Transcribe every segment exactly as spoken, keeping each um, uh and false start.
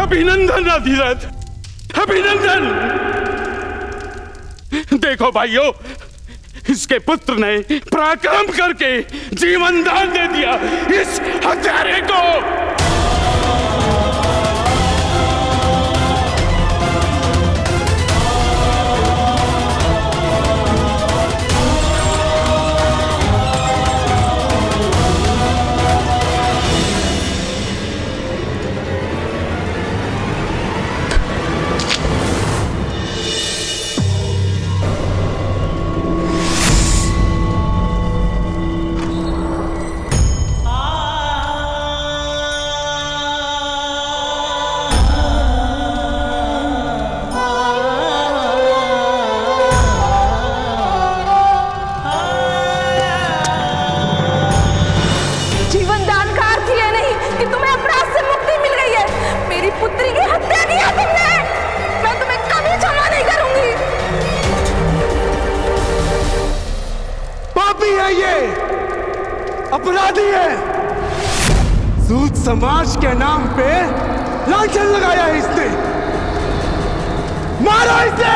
अभिनंदन अधिरथ, अभिनंदन। देखो भाइयों, इसके पुत्र ने पराक्रम करके जीवन दान दे दिया इस हत्यारे को। अपराधी है। सूद समाज के नाम पे लांछन लगाया है इसने। मारो इसे।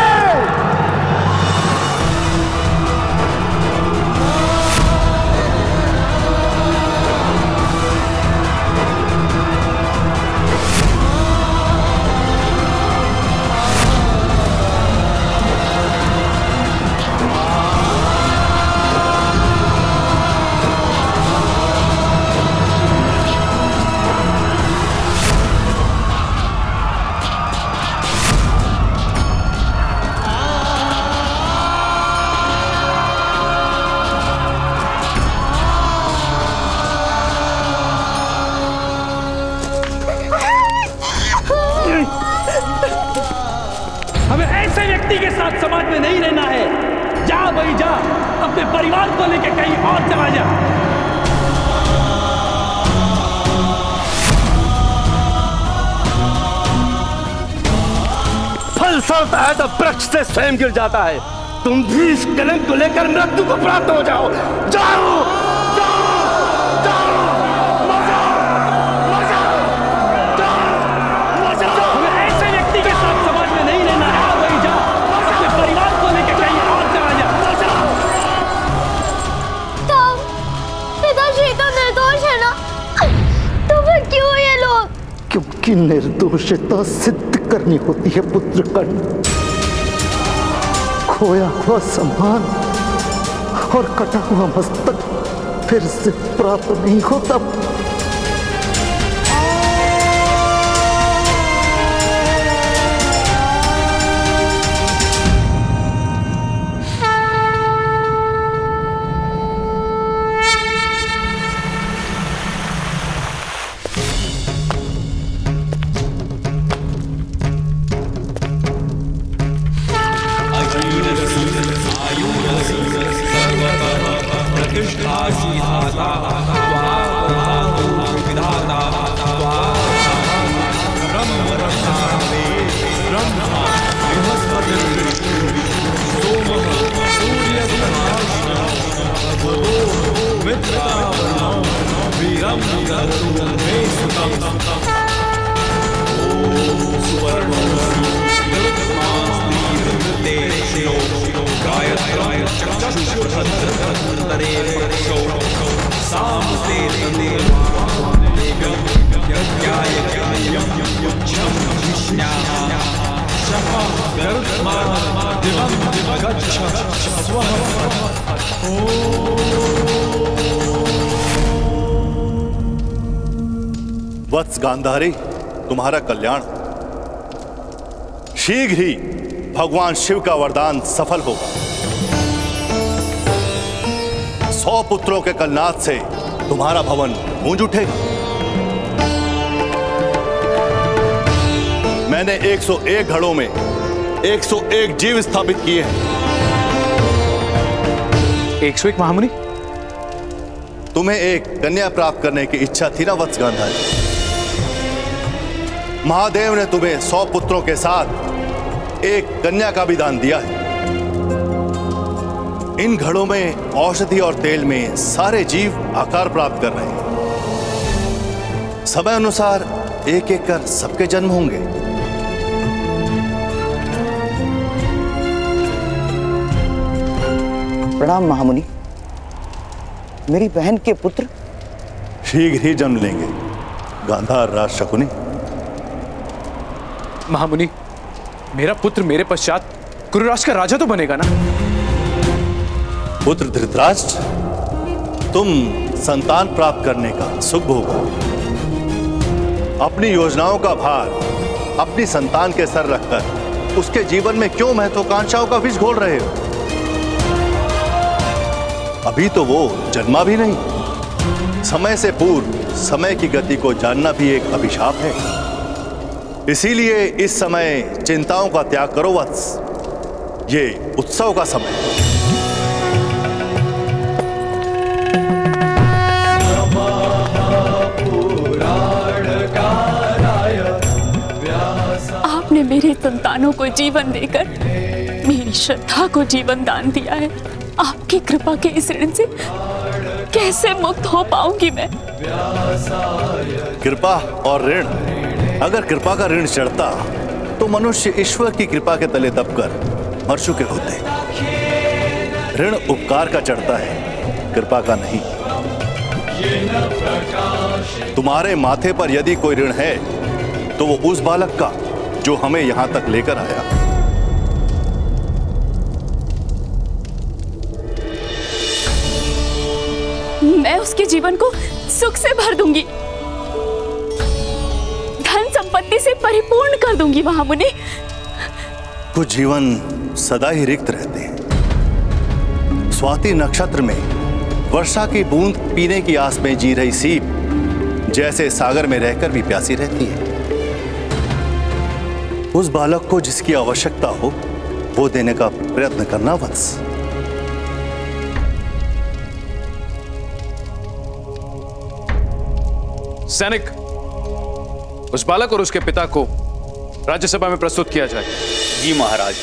समाज में नहीं रहना है। जा भाई जा, अपने परिवार को लेकर कहीं और चला जा। फल सड़ता है तो वृक्ष से स्वयं गिर जाता है। तुम भी इस कलंक को लेकर मृत्यु को प्राप्त हो जाओ। जाओ क्योंकि निर्दोषता सिद्ध करनी होती है पुत्र कर्ण। खोया हुआ सम्मान और कटा हुआ मस्तक फिर से प्राप्त नहीं होता। वत्स गांधारी, तुम्हारा कल्याण। शीघ्र ही भगवान शिव का वरदान सफल होगा। सौ पुत्रों के कलनाद से तुम्हारा भवन गूंज उठेगा। मैंने एक सौ एक घड़ों में एक सौ एक जीव स्थापित किए हैं। एक सौ एक महामुनि? तुम्हें एक कन्या प्राप्त करने की इच्छा थी ना वत्स गांधारी? महादेव ने तुम्हें सौ पुत्रों के साथ एक कन्या का भी दान दिया है। इन घड़ों में औषधि और तेल में सारे जीव आकार प्राप्त कर रहे हैं। समय अनुसार एक एक कर सबके जन्म होंगे। प्रणाम महामुनि। मेरी बहन के पुत्र शीघ्र ही जन्म लेंगे गांधार राज शकुनी। महामुनि, मेरा पुत्र मेरे पश्चात कुरुराष्ट्र का राजा तो बनेगा ना? पुत्र धृतराष्ट्र, तुम संतान प्राप्त करने का सुख भोगो। अपनी योजनाओं का भार अपनी संतान के सर रखकर उसके जीवन में क्यों महत्वाकांक्षाओं का विष घोल रहे हो? अभी तो वो जन्मा भी नहीं। समय से पूर्व समय की गति को जानना भी एक अभिशाप है। इसीलिए इस समय चिंताओं का त्याग करो वत्स। ये उत्सव का समय है। आपने मेरी संतानों को जीवन देकर मेरी श्रद्धा को जीवन दान दिया है। आपकी कृपा के इस ऋण से कैसे मुक्त हो पाऊंगी मैं? कृपा और ऋण, अगर कृपा का ऋण चढ़ता तो मनुष्य ईश्वर की कृपा के तले दबकर मर चुके होते। ऋण उपकार का चढ़ता है, कृपा का नहीं। तुम्हारे माथे पर यदि कोई ऋण है तो वो उस बालक का जो हमें यहां तक लेकर आया। मैं उसके जीवन को सुख से भर दूंगी, धन संपत्ति से परिपूर्ण कर दूंगी महामुनि। कुछ जीवन सदा ही रिक्त रहते हैं। स्वाति नक्षत्र में वर्षा की बूंद पीने की आस में जी रही सीप जैसे सागर में रहकर भी प्यासी रहती है। उस बालक को जिसकी आवश्यकता हो वो देने का प्रयत्न करना वत्स। सैनिक, उस बालक और उसके पिता को राज्यसभा में प्रस्तुत किया जाए। जी महाराज।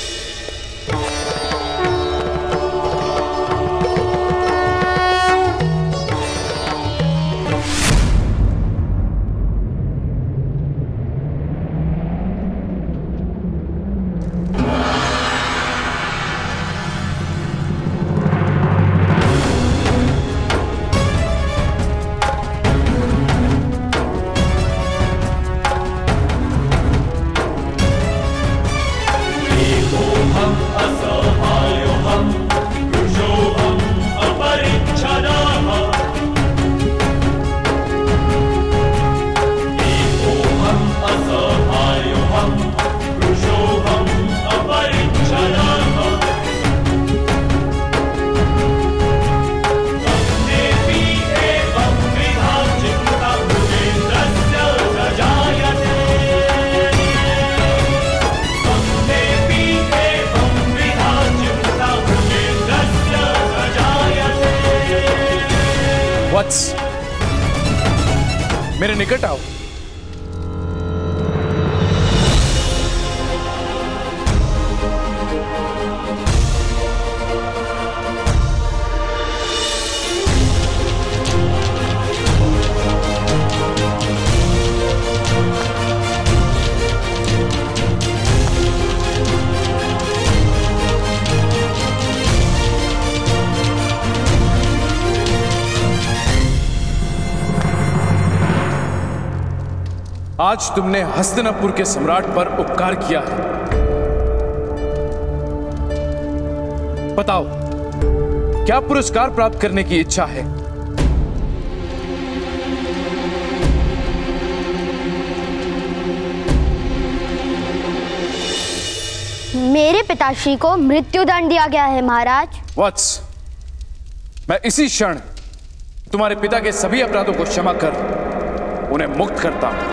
मेरे निकट आओ। आज तुमने हस्तिनापुर के सम्राट पर उपकार किया है। बताओ, क्या पुरस्कार प्राप्त करने की इच्छा है? मेरे पिताश्री को मृत्युदंड दिया गया है महाराज। वत्स, मैं इसी क्षण तुम्हारे पिता के सभी अपराधों को क्षमा कर उन्हें मुक्त करता हूं।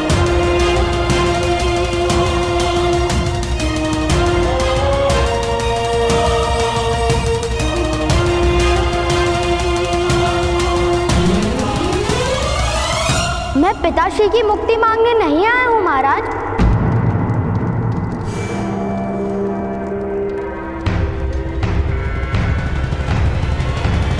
मैं पिताश्री की मुक्ति मांगने नहीं आया हूं महाराज।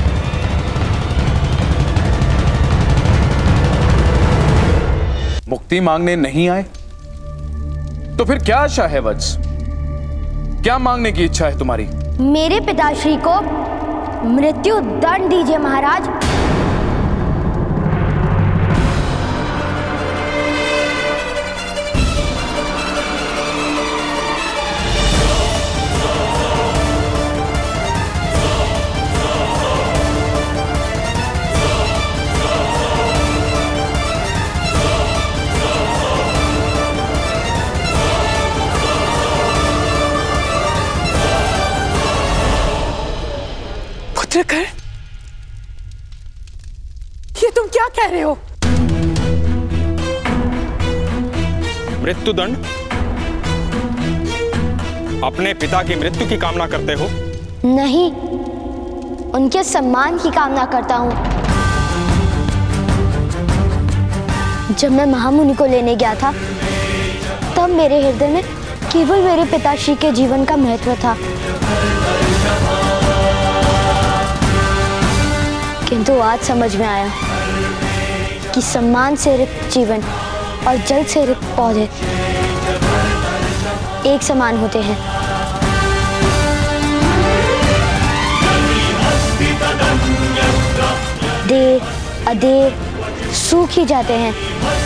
मुक्ति मुक्ति मांगने नहीं आए तो फिर क्या आशा है वत्स? क्या मांगने की इच्छा है तुम्हारी? मेरे पिताश्री को मृत्यु दंड दीजिए महाराज। पुत्रकर्ण, ये तुम क्या कह रहे हो? मृत्युदंड? अपने पिता की मृत्यु की कामना करते हो? नहीं, उनके सम्मान की कामना करता हूं। जब मैं महामुनि को लेने गया था तब मेरे हृदय में केवल मेरे पिताश्री के जीवन का महत्व था, किंतु आज समझ में आया कि सम्मान से रिक्त जीवन और जल से रिक्त पौधे एक समान होते हैं। देर अदेर सूख ही जाते हैं।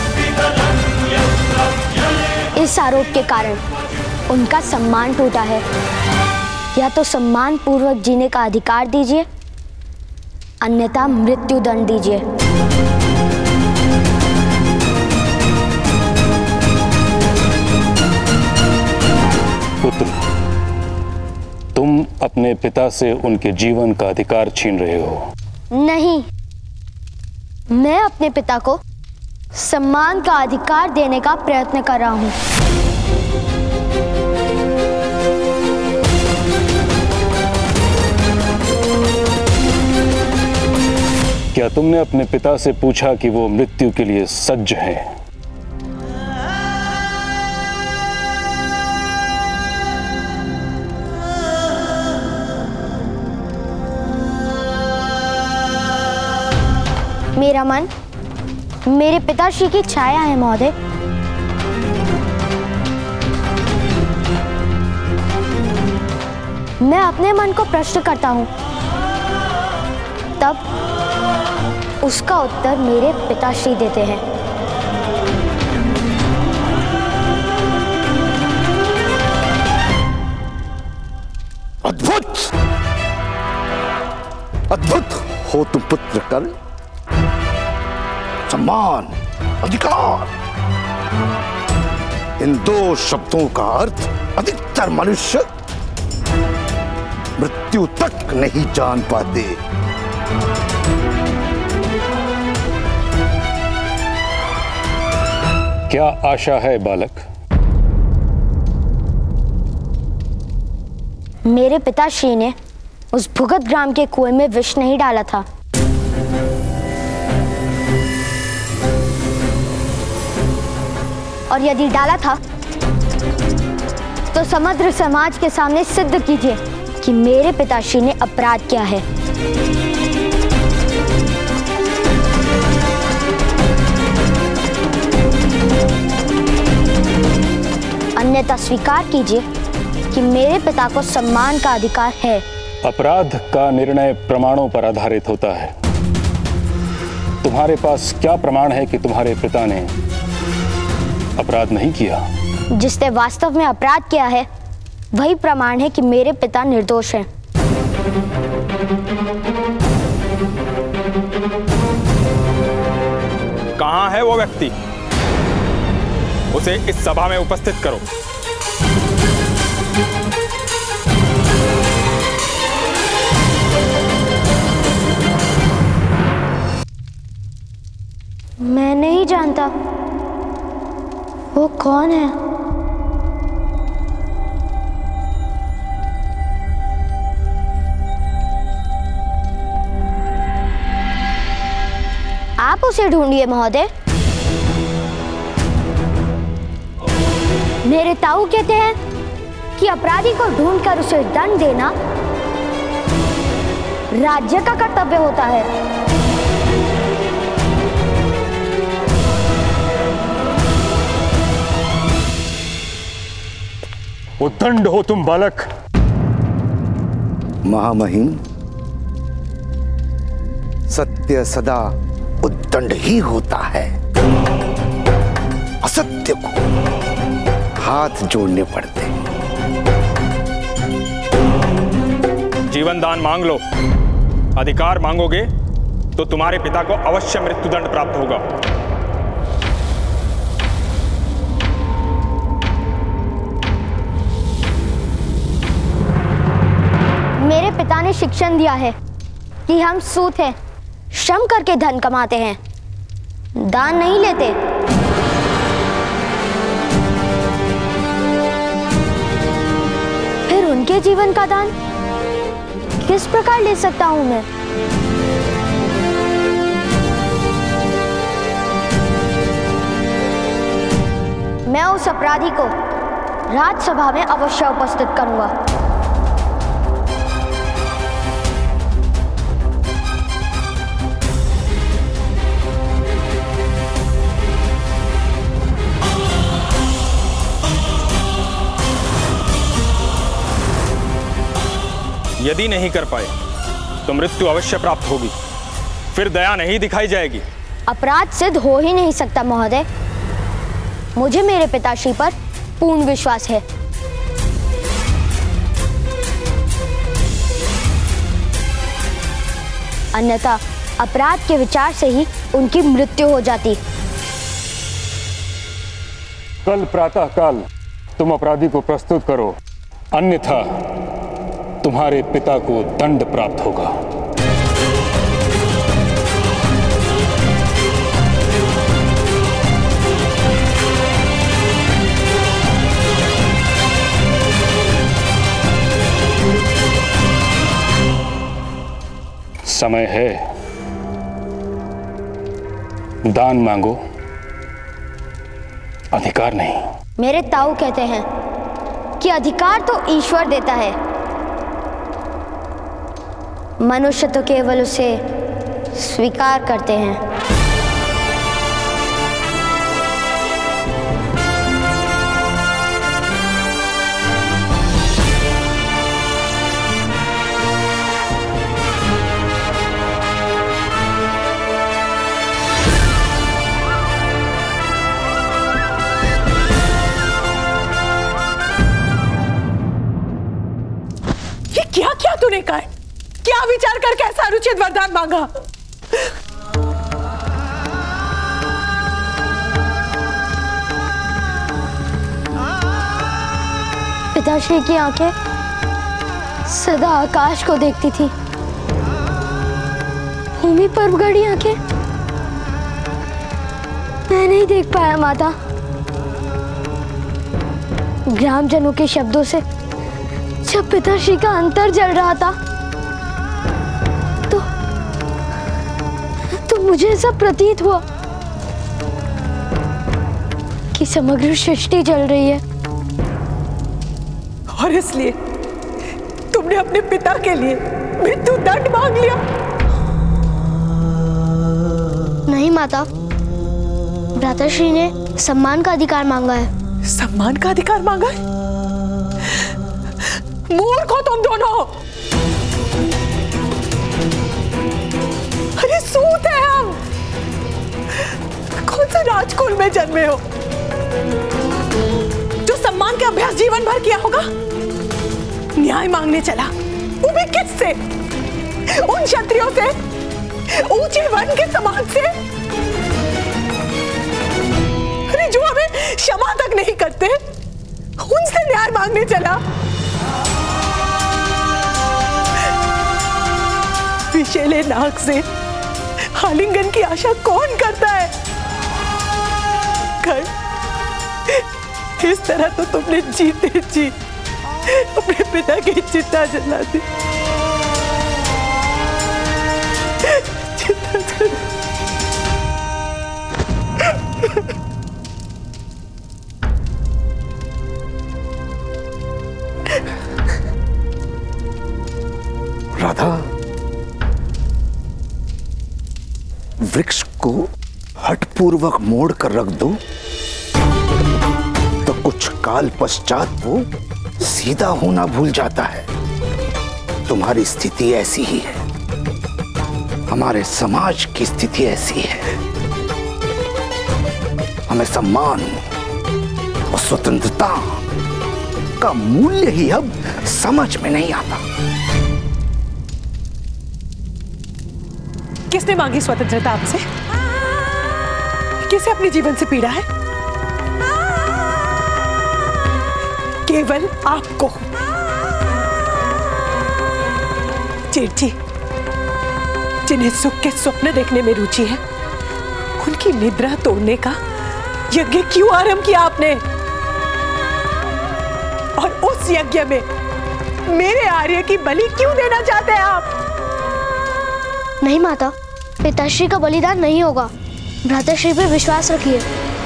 इस आरोप के कारण उनका सम्मान टूटा है। या तो सम्मान पूर्वक जीने का अधिकार दीजिए, अन्यथा मृत्यु दंड दीजिए। पुत्र, तुम अपने पिता से उनके जीवन का अधिकार छीन रहे हो। नहीं, मैं अपने पिता को सम्मान का अधिकार देने का प्रयत्न कर रहा हूं। क्या तुमने अपने पिता से पूछा कि वो मृत्यु के लिए सज्ज हैं? मेरा मन मेरे पिताश्री की छाया है महोदय। मैं अपने मन को प्रश्न करता हूं, तब उसका उत्तर मेरे पिताश्री देते हैं। अद्भुत अद्भुत हो तुम पुत्र कर्ण। सम्मान, अधिकार, इन दो शब्दों का अर्थ अधिकतर मनुष्य मृत्यु तक नहीं जान पाते। क्या आशा है बालक? मेरे पिताश्री ने उस भुगत ग्राम के कुएं में विष नहीं डाला था। और यदि डाला था तो समग्र समाज के सामने सिद्ध कीजिए कि मेरे पिताश्री ने अपराध किया है। अन्यथा स्वीकार कीजिए कि मेरे पिता को सम्मान का अधिकार है। अपराध का निर्णय प्रमाणों पर आधारित होता है। तुम्हारे पास क्या प्रमाण है कि तुम्हारे पिता ने अपराध नहीं किया? जिसने वास्तव में अपराध किया है वही प्रमाण है कि मेरे पिता निर्दोष हैं। कहां है वो व्यक्ति? उसे इस सभा में उपस्थित करो। मैं नहीं जानता वो कौन है। आप उसे ढूंढिए महोदय। मेरे ताऊ कहते हैं कि अपराधी को ढूंढकर उसे दंड देना राज्य का कर्तव्य होता है। उद्दंड हो तुम बालक। महामहिम, सत्य सदा उद्दंड ही होता है। असत्य को हाथ जोड़ने पड़ते हैं। जीवन दान मांग लो। अधिकार मांगोगे तो तुम्हारे पिता को अवश्य मृत्युदंड प्राप्त होगा। मेरे पिता ने शिक्षण दिया है कि हम सूत हैं, श्रम करके धन कमाते हैं, दान नहीं लेते। फिर उनके जीवन का दान किस प्रकार ले सकता हूं मैं? मैं उस अपराधी को राज्यसभा में अवश्य उपस्थित करूंगा। यदि नहीं कर पाए तो मृत्यु अवश्य प्राप्त होगी, फिर दया नहीं दिखाई जाएगी। अपराध सिद्ध हो ही नहीं सकता महोदय। मुझे मेरे पिताश्री पर पूर्ण विश्वास है। अन्यथा अपराध के विचार से ही उनकी मृत्यु हो जाती। कल प्रातः काल तुम अपराधी को प्रस्तुत करो, अन्यथा तुम्हारे पिता को दंड प्राप्त होगा। समय है, दान मांगो, अधिकार नहीं। मेरे ताऊ कहते हैं कि अधिकार तो ईश्वर देता है, मनुष्य तो केवल उसे स्वीकार करते हैं। ये क्या क्या तूने कहा? क्या विचार करके ऐसा अनुचित वरदान मांगा? पिताश्री की आंखें सदा आकाश को देखती थी, भूमि पर गड़ी आंखें मैं नहीं देख पाया माता। ग्रामजनों के शब्दों से जब पिताश्री का अंतर जल रहा था तो तो मुझे ऐसा प्रतीत हुआ कि समग्र सृष्टि जल रही है। और इसलिए तुमने अपने पिता के लिए मृत्यु दंड मांग लिया? नहीं माता, भ्राताश्री ने सम्मान का अधिकार मांगा है। सम्मान का अधिकार मांगा है? मूर्ख हो तुम दोनों। अरे सूत है हम, कौन से राजकुल में जन्मे हो जो सम्मान के अभ्यास जीवन भर किया होगा? न्याय मांगने चला, वो भी किससे? उन क्षत्रियों से, ऊंचे वर्ण के समाज से, अरे जो हमें क्षमा तक नहीं करते, उनसे न्याय मांगने चला। विशेले नाक से आलिंगन की आशा कौन करता है? कर इस तरह तो तुमने जीते जी अपने पिता की चिता जला दी। चिता जला। राधा, वृक्ष को हठपूर्वक मोड़ कर रख दो तो कुछ काल पश्चात वो सीधा होना भूल जाता है। तुम्हारी स्थिति ऐसी ही है, हमारे समाज की स्थिति ऐसी है। हमें सम्मान और स्वतंत्रता का मूल्य ही अब समझ में नहीं आता। किसने मांगी स्वतंत्रता आपसे? किसे अपने जीवन से पीड़ा है? केवल आपको। जेठ जी, जिन्हें सुख के स्वप्न देखने में रुचि है, उनकी निद्रा तोड़ने का यज्ञ क्यों आरंभ किया आपने? और उस यज्ञ में मेरे आर्य की बलि क्यों देना चाहते हैं आप? नहीं माता, पिताश्री का बलिदान नहीं होगा। भ्राताश्री पे विश्वास रखिए।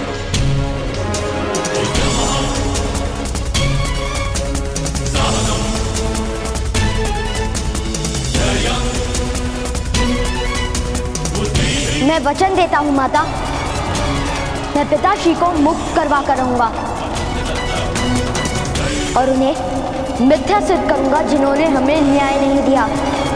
मैं वचन देता हूँ माता, मैं पिताश्री को मुक्त करवा कर रहूंगा और उन्हें मिथ्या सिद्ध करूंगा जिन्होंने हमें न्याय नहीं दिया।